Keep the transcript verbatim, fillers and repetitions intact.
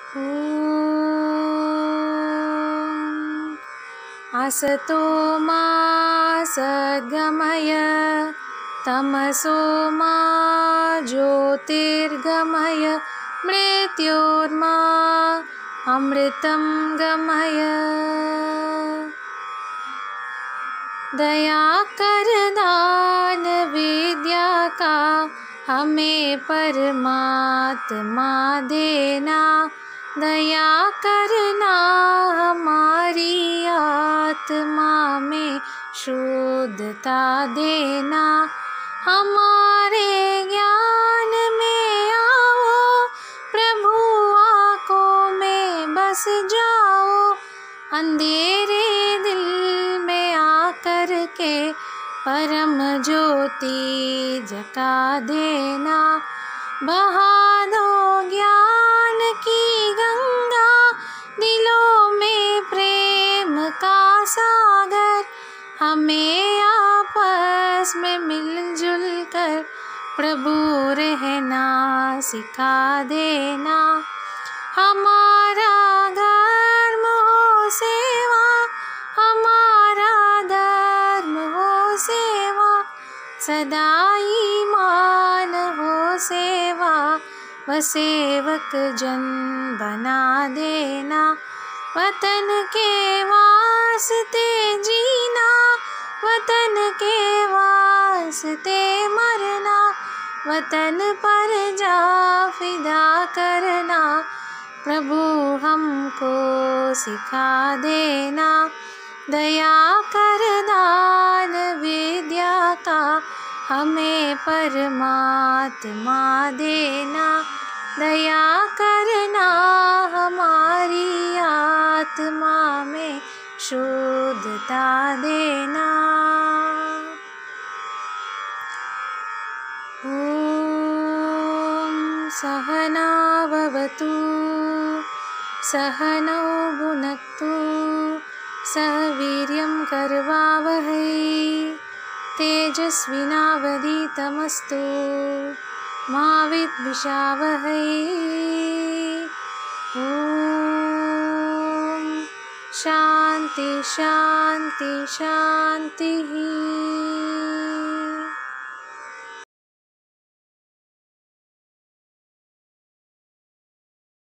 ॐ असतो मा सद्गमय तमसो मा ज्योतिर्गमय मृत्योर्मा अमृतं गमय। दया कर दान विद्या का हमें परमात्मा देना, दया करना हमारी आत्मा में शुद्धता देना। हमारे ज्ञान में आओ प्रभु, आँखों में बस जाओ, अंधेरे दिल में आकर के परम ज्योति जगा देना। बहा दो ज्ञान की गंगा, दिलों में प्रेम का सागर, हमें आपस में मिलजुल कर प्रभु रहना सिखा देना। हमारा धर्म हो सेवा, हमारा धर्म हो सेवा, सदा ईमान हो सेवा, व सेवक जन बना देना। वतन के वास्ते जीना, वतन के वास्ते मरना, वतन पर जा फिदा करना, प्रभु हमको सिखा देना। दया कर दान विद्या का हमें परमात्मा देना, दया करना हमारी आत्मा में शुद्धता देना। ॐ सहना भवतु सहनौ भुनक्तु सह वीर्यं करवावहै तेजस्विनावधीतमस्तु मा विद्विषावहै। ॐ शान्ति शान्ति शान्तिः।